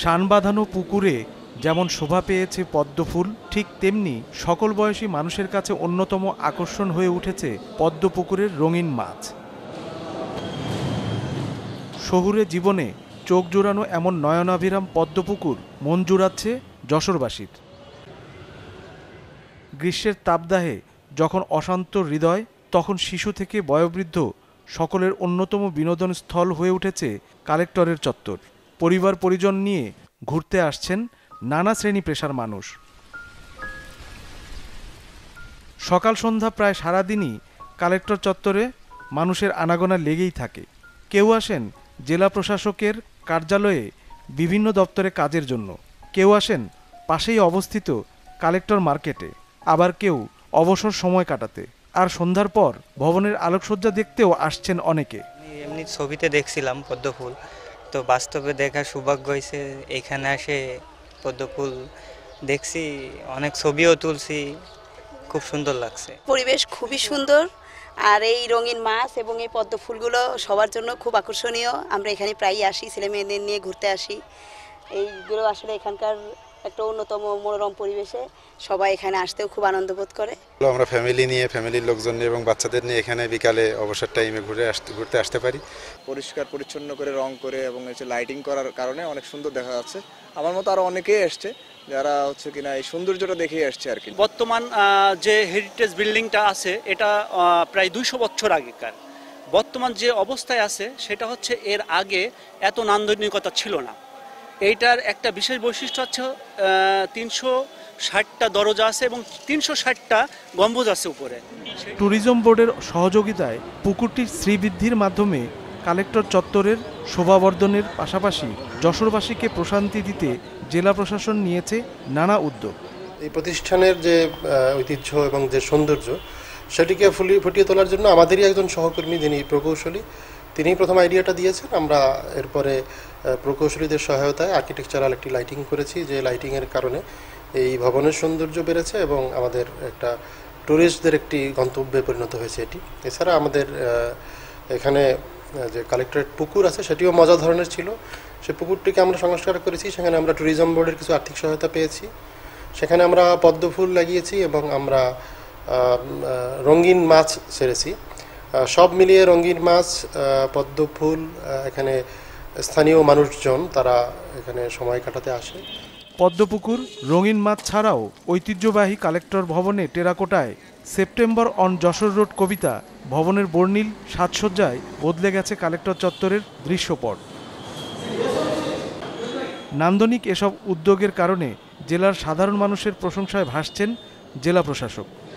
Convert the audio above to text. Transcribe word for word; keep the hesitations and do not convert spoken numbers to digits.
শান বাঁধানো পুকুরে যেমন শোভা পেয়েছে পদ্মফুল, ঠিক তেমনি সকল বয়সী মানুষের কাছে অন্যতম আকর্ষণ হয়ে উঠেছে পদ্ম পুকুরের রঙিন মাছ। শহুরে জীবনে চোখ জোড়ানো এমন নয়নাভিরাম পদ্মপুকুর মন জুড়াচ্ছে যশোরবাসীর। গ্রীষ্মের তাপদাহে যখন অশান্ত হৃদয়, তখন শিশু থেকে বয়োবৃদ্ধ সকলের অন্যতম বিনোদন স্থল হয়ে উঠেছে কালেক্টরের চত্বর। পরিবার পরিজন নিয়ে ঘুরতে আসছেন নানা শ্রেণী পেশার মানুষ। সকাল সন্ধ্যা প্রায় সারাদিনই কালেক্টর চত্বরে মানুষের আনাগোনা লেগেই থাকে। কেউ আসেন জেলা প্রশাসকের কার্যালয়ে বিভিন্ন দপ্তরে কাজের জন্য, কেউ আসেন পাশেই অবস্থিত কালেক্টর মার্কেটে, আবার কেউ অবসর সময় কাটাতে। আর সন্ধ্যার পর ভবনের আলোকসজ্জা দেখতেও আসছেন অনেকে। এমনি ছবিতে দেখছিলাম পদ্মফুল, তো বাস্তবে দেখার সৌভাগ্য হয়েছে। এখানে এসে পদ্মফুল দেখছি, অনেক ছবিও তুলছি, খুব সুন্দর লাগছে। পরিবেশ খুবই সুন্দর, আর এই রঙিন মাছ এবং এই পদ্ম ফুলগুলো সবার জন্য খুব আকর্ষণীয়। আমরা এখানে প্রায়ই আসি, ছেলে মেয়েদের নিয়ে ঘুরতে আসি। এইগুলো আসলে এখানকার একটা অন্যতম মনোরম পরিবেশে সবাই এখানে আসতেও খুব আনন্দ বোধ করে। আমরা ফ্যামিলি নিয়ে, ফ্যামিলির লোকজন নিয়ে এবং বাচ্চাদের নিয়ে এখানে বিকালে অবসর টাইমে ঘুরে আসতে ঘুরতে আসতে পারি। পরিষ্কার পরিচ্ছন্ন করে রং করে এবং হচ্ছে লাইটিং করার কারণে অনেক সুন্দর দেখা যাচ্ছে। আমার মতো আরো অনেকেই আসছে যারা হচ্ছে কিনা এই সৌন্দর্যটা দেখেই আসছে আর কি। বর্তমান যে হেরিটেজ বিল্ডিংটা আছে এটা প্রায় দুইশো বছর আগেকার। বর্তমান যে অবস্থায় আছে সেটা হচ্ছে এর আগে এত নান্দনিকতা ছিল না। এইটার একটা বিশেষ বৈশিষ্ট্য হচ্ছে তিনশো ষাটটা দরজা আছে এবং তিনশো ষাটটা গম্বুজ আছে উপরে। ট্যুরিজম বোর্ডের সহযোগিতায় পুকুরটির শ্রীবৃদ্ধির মাধ্যমে কালেক্টর চত্বরের শোভাবর্ধনের পাশাপাশি যশোরবাসীকে প্রশান্তি দিতে জেলা প্রশাসন নিয়েছে নানা উদ্যোগ। এই প্রতিষ্ঠানের যে ঐতিহ্য এবং যে সৌন্দর্য সেটিকে ফুটিয়ে তোলার জন্য আমাদেরই একজন সহকর্মী, যিনি প্রকৌশলী, তিনি প্রথম আইডিয়াটা দিয়েছেন। আমরা এরপরে প্রকৌশলীদের সহায়তায় আর্কিটেকচারাল একটি লাইটিং করেছি, যে লাইটিংয়ের কারণে এই ভবনের সৌন্দর্য বেড়েছে এবং আমাদের একটা ট্যুরিস্টদের একটি গন্তব্যে পরিণত হয়েছে এটি। এছাড়া আমাদের এখানে যে কালেক্টরেট পুকুর আছে সেটিও মজা ধরনের ছিল। সে পুকুরটিকে আমরা সংস্কার করেছি, সেখানে আমরা ট্যুরিজম বোর্ডের কিছু আর্থিক সহায়তা পেয়েছি। সেখানে আমরা পদ্ম ফুল লাগিয়েছি এবং আমরা রঙিন মাছ ছেড়েছি। সব মিলিয়ে রঙিন মাছ, পদ্ম ফুল, এখানে স্থানীয় মানুষজন তারা এখানে সময় কাটাতে আসে। পদ্মপুকুর, রঙিন মাছ ছাড়াও ঐতিহ্যবাহী কালেক্টর ভবনে টেরাকোটায় সেপ্টেম্বর অন যশোর রোড কবিতা ভবনের বর্ণিল সাজসজ্জায় বদলে গেছে কালেক্টর চত্বরের দৃশ্যপট। নান্দনিক এসব উদ্যোগের কারণে জেলার সাধারণ মানুষের প্রশংসায় ভাসছেন জেলা প্রশাসক।